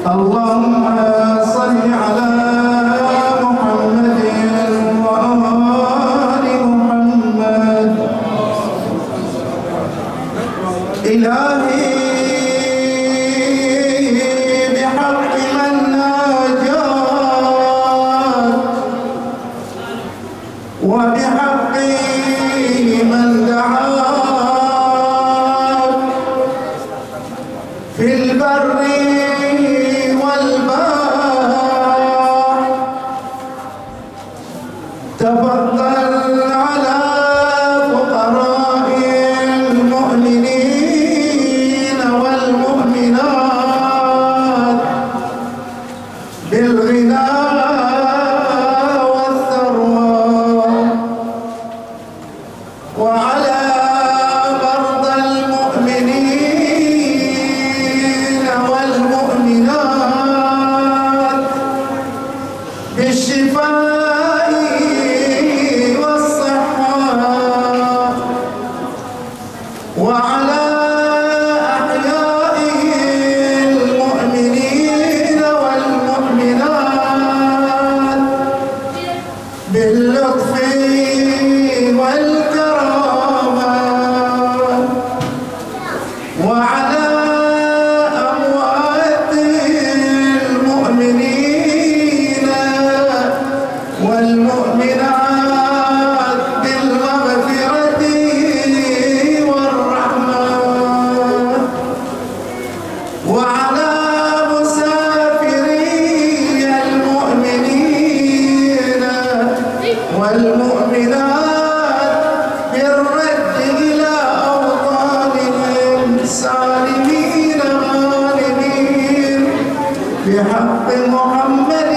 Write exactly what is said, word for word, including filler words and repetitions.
اللهم صل على محمد وآل محمد. إلهي بحق من ناجاك وبحق من دعاك في البر والبحر، تفضل على فقراء المؤمنين والمؤمنات بالغنى والثروة، وعلى مرضى المؤمنين والمؤمنات بالشفاء والصحة، وعلى أحياء المؤمنين والمؤمنات باللطف والكرامة، وعلى أموات المؤمنين والمؤمنات بالمغفرة والرحمة، وعلى مسافري المؤمنين والمؤمنات بالرد إلى أوطانهم سالمين غانمين بحق محمد